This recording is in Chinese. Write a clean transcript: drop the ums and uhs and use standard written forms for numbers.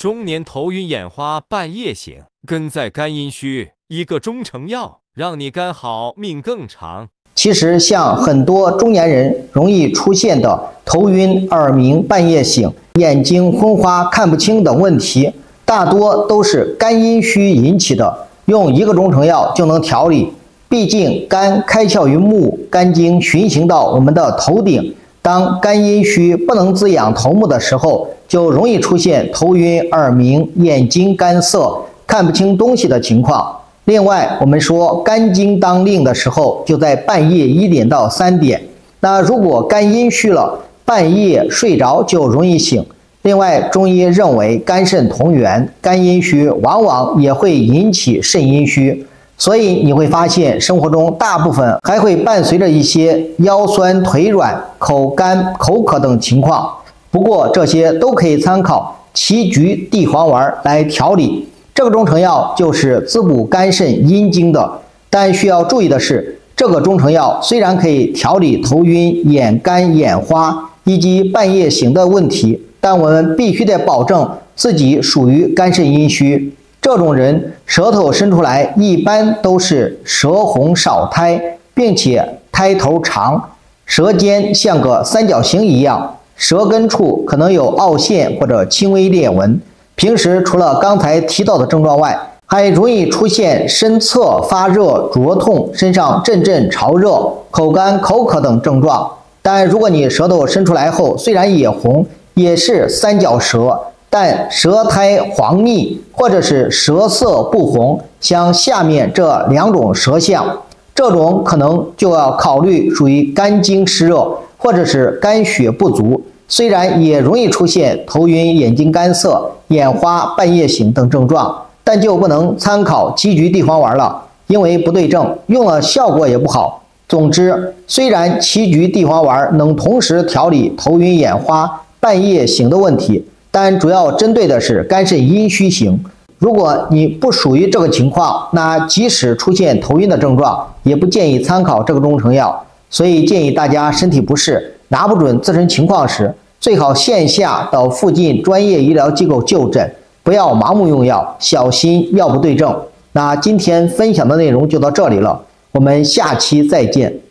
中年头晕眼花，半夜醒，根在肝阴虚，一个中成药，让你肝好，命更长。 其实，像很多中年人容易出现的头晕、耳鸣、半夜醒、眼睛昏花、看不清等问题，大多都是肝阴虚引起的，用一个中成药就能调理。毕竟肝开窍于目，肝经循行到我们的头顶，当肝阴虚不能滋养头目的时候，就容易出现头晕、耳鸣、眼睛干涩、看不清东西的情况。另外，我们说肝经当令的时候就在半夜1点到3点，那如果肝阴虚了，半夜睡着就容易醒。另外，中医认为肝肾同源，肝阴虚往往也会引起肾阴虚，所以你会发现生活中大部分还会伴随着一些腰酸腿软、口干口渴等情况。不过这些都可以参考杞菊地黄丸来调理。这个中成药就是滋补肝肾阴经的，但需要注意的是，这个中成药虽然可以调理头晕、眼干、眼花以及半夜醒的问题，但我们必须得保证自己属于肝肾阴虚。这种人舌头伸出来一般都是舌红少苔，并且苔头长，舌尖像个三角形一样，舌根处可能有凹陷或者轻微裂纹。平时除了刚才提到的症状外，还容易出现身侧发热、灼痛、身上阵阵潮热、口干口渴等症状。但如果你舌头伸出来后，虽然也红，也是三角舌，但舌苔黄腻或者是舌色不红，像下面这2种舌象，这种可能就要考虑属于肝经湿热或者是肝血不足。虽然也容易出现头晕、眼睛干涩、眼花、半夜醒等症状，但就不能参考杞菊地黄丸了，因为不对症，用了效果也不好。总之，虽然杞菊地黄丸能同时调理头晕眼花、半夜醒的问题，但主要针对的是肝肾阴虚型。如果你不属于这个情况，那即使出现头晕的症状，也不建议参考这个中成药。所以建议大家身体不适、拿不准自身情况时，最好线下到附近专业医疗机构就诊，不要盲目用药，小心药不对症。那今天分享的内容就到这里了，我们下期再见。